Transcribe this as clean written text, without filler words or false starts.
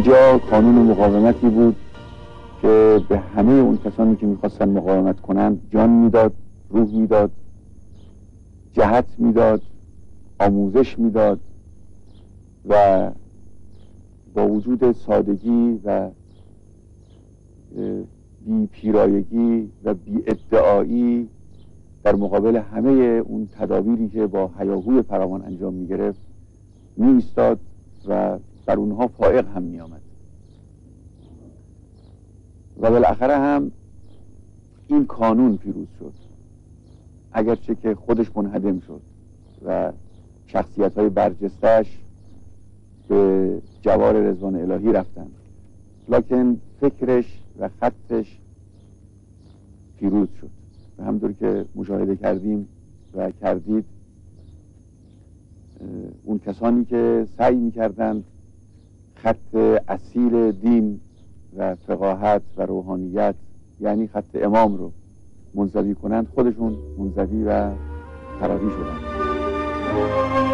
اینجا قانون مقاومتی بود که به همه اون کسانی که میخواستن مقاومت کنند جان میداد، روح میداد، جهت میداد، آموزش میداد و با وجود سادگی و بی پیرایگی و بی ادعایی در مقابل همه اون تدابیری که با هیاهوی فراوان انجام می گرفت می ایستاد و بر اونها فائق هم می آمد و بالاخره هم این قانون پیروز شد، اگرچه که خودش منهدم شد و شخصیت های برجسته‌اش به جوار رضوان الهی رفتن، لکن فکرش و خطش پیروز شد و همونطور که مشاهده کردیم و کردید اون کسانی که سعی می‌کردند خط اصیل دین و فقاهت و روحانیت یعنی خط امام رو منزوی کنند خودشون منزوی و خرابی شدند.